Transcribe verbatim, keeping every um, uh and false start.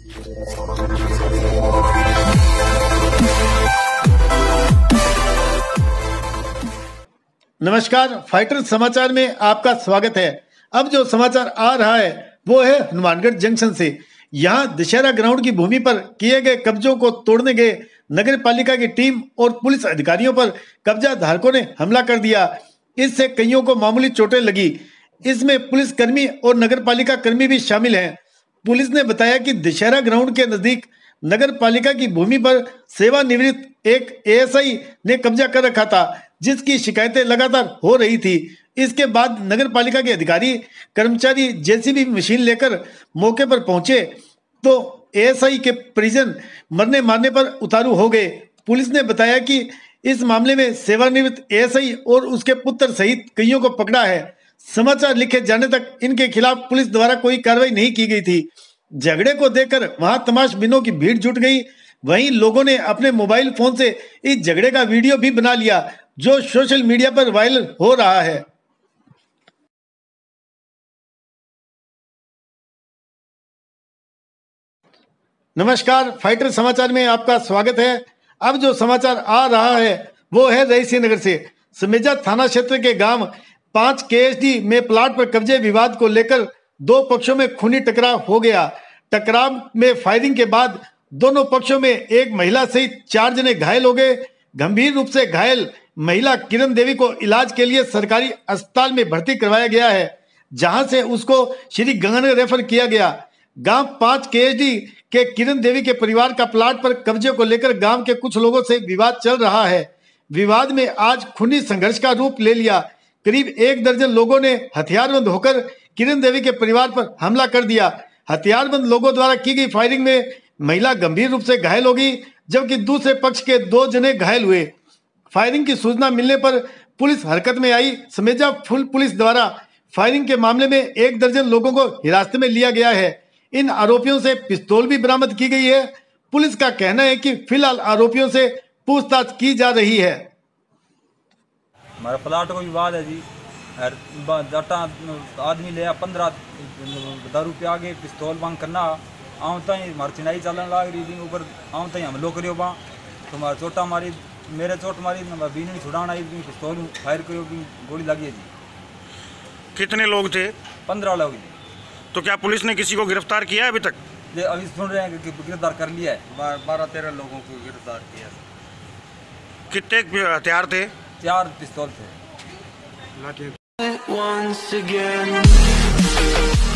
नमस्कार, फाइटर समाचार में आपका स्वागत है। अब जो समाचार आ रहा है वो है हनुमानगढ़ जंक्शन से। यहां दशहरा ग्राउंड की भूमि पर किए गए कब्जों को तोड़ने गए नगर पालिका की टीम और पुलिस अधिकारियों पर कब्जा धारकों ने हमला कर दिया। इससे कईयों को मामूली चोटें लगी। इसमें पुलिस कर्मी और नगर पालिका कर्मी भी शामिल हैं। पुलिस ने बताया कि दशहरा ग्राउंड के नजदीक नगर पालिका की भूमि पर सेवानिवृत्त एक एएसआई ने कब्जा कर रखा था, जिसकी शिकायतें लगातार हो रही थी। इसके बाद नगर पालिका के अधिकारी कर्मचारी जेसीबी मशीन लेकर मौके पर पहुंचे तो एएसआई के परिजन मरने मारने पर उतारू हो गए। पुलिस ने बताया कि इस मामले में सेवानिवृत्त एएसआई और उसके पुत्र सहित कईयों को पकड़ा है। समाचार लिखे जाने तक इनके खिलाफ पुलिस द्वारा कोई कार्रवाई नहीं की गई थी। झगड़े को देखकर वहां तमाशबीनों की भीड़ जुट गई। वहीं लोगों ने अपने मोबाइल फोन से इस झगड़े का वीडियो भी बना लिया, जो सोशल मीडिया पर वायरल हो रहा है। नमस्कार, फाइटर समाचार में आपका स्वागत है। अब जो समाचार आ रहा है वो है रईसी नगर से। समेजा थाना क्षेत्र के गांव पांच केएसडी में प्लाट पर कब्जे विवाद को लेकर दो पक्षों में खूनी टकराव हो गया। टकराव में फायरिंग के बाद दोनों पक्षों में एक महिला सहित चार जने घायल हो गए। गंभीर रूप से घायल महिला किरण देवी को इलाज के लिए सरकारी अस्पताल में भर्ती करवाया गया है, जहां से उसको श्री गंगानगर रेफर किया गया। गांव पांच केएसडी के किरण देवी के परिवार का प्लाट पर कब्जे को लेकर गांव के कुछ लोगों से विवाद चल रहा है। विवाद में आज खूनी संघर्ष का रूप ले लिया। करीब एक दर्जन लोगों ने हथियारबंद होकर किरण देवी के परिवार पर हमला कर दिया। हथियारबंद लोगों द्वारा की गई फायरिंग में महिला गंभीर रूप से घायल हो गई, जबकि दूसरे पक्ष के दो जने घायल हुए। फायरिंग की सूचना मिलने पर पुलिस हरकत में आई। समेजा फुल पुलिस द्वारा फायरिंग के मामले में एक दर्जन लोगों को हिरासत में लिया गया है। इन आरोपियों से पिस्तौल भी बरामद की गई है। पुलिस का कहना है कि फिलहाल आरोपियों से पूछताछ की जा रही है। हमारा प्लाट को विवाद है जी। जटा आदमी ले पंद्रह दारू पे आगे पिस्तौल मांग करना आऊँ तई हमारी चिनाई चलन लग रही थी। ऊपर आऊँ तई हमलो करियो बा तो हमारा चोटा मारी, मेरे चोट मारी, बीनी छुड़ाना आई, पिस्तौल फायर करियो, गोली लगी है जी। कितने लोग थे? पंद्रह लोग जी। तो क्या पुलिस ने किसी को गिरफ्तार किया है अभी तक? ये अभी सुन रहे हैं कि गिरफ्तार कर लिया है। बारह तेरह लोगों को गिरफ्तार किया। कितने हथियार थे? चार पिस्तौल थे। Once again